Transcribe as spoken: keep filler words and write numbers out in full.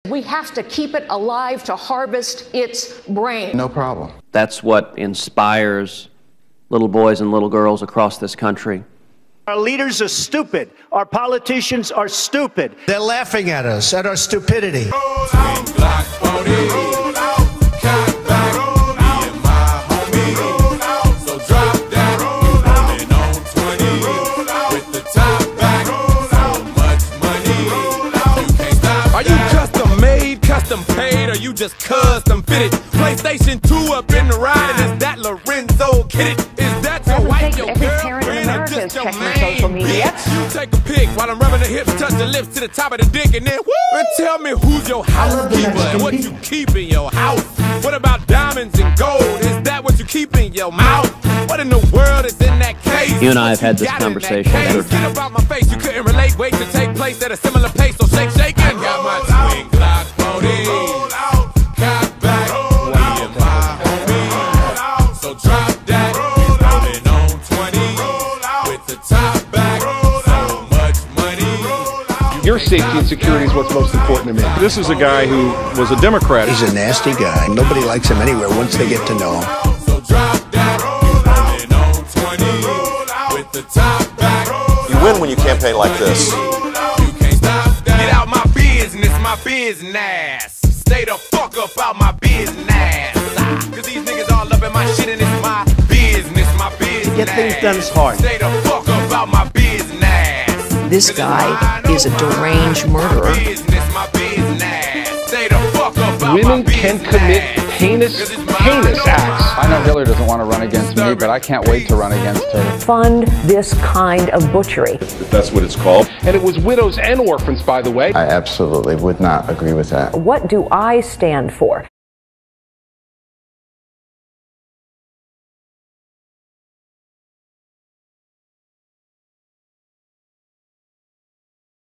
We have to keep it alive to harvest its brain. No problem. That's what inspires little boys and little girls across this country. Our leaders are stupid. Our politicians are stupid. They're laughing at us, at our stupidity. Roll out, black booty. Roll out, cat back. Roll out, me and my homie. Roll out, so drop that. Roll out, rolling on twenty. Roll out, with the top back. Roll out, so much money. Roll out, you can't stop. Are you custom made, custom paid, or you just custom fitted? PlayStation two up in the ride, and is that Lorenzo Kidded? Is that your wife, your girlfriend, or just your main social media. bitch? You take a pic while I'm rubbing the hips, touch the lips to the top of the dick, and then woo! And tell me who's your housekeeper and what you keep in your house. What about diamonds and gold? Is that what you keep in your mouth? What in the world is in that case? You and I have had this conversation. Get about my face, you couldn't relate. Wait to take place at a similar pace, so shake, shake, and got my twin clock booty. Roll out, cat back. Roll out, my homie. So drop that. Rolling on twenty. Roll out, with the top back. So much money. Your safety and security is what's most important to me. This is a guy who was a Democrat. He's a nasty guy. Nobody likes him anywhere once they get to know him. So drop that. Rolling on twenty. With the top back. You win when you campaign like this. You can't stop that. Get out my business, my business. Stay the fuck up out my business. Cause these niggas all up in my shit and it's my business, my business. To get things done is hard. Stay the fuck up out my business. This guy is a deranged murderer. Business, my business. Stay the fuck up out Women my can business. commit heinous, heinous acts. I know Hillary doesn't want to run against me, but I can't wait to run against her. Fund this kind of butchery. If that's what it's called. And it was widows and orphans, by the way. I absolutely would not agree with that. What do I stand for?